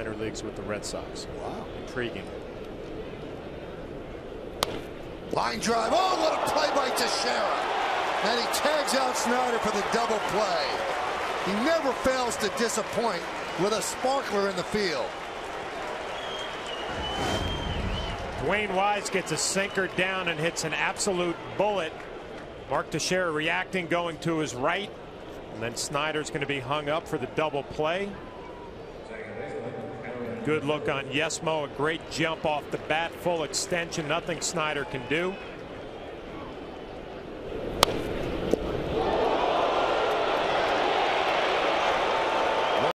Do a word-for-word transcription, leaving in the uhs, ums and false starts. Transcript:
minor leagues with the Red Sox. Wow. Intriguing. Line drive. Oh, what a play by Teixeira. And he tags out Snider for the double play. He never fails to disappoint with a sparkler in the field. DeWayne Wise gets a sinker down and hits an absolute bullet. Mark Teixeira reacting, going to his right. And then Snider's going to be hung up for the double play. Good look on Yesmo. A great jump off the bat. Full extension. Nothing Snider can do.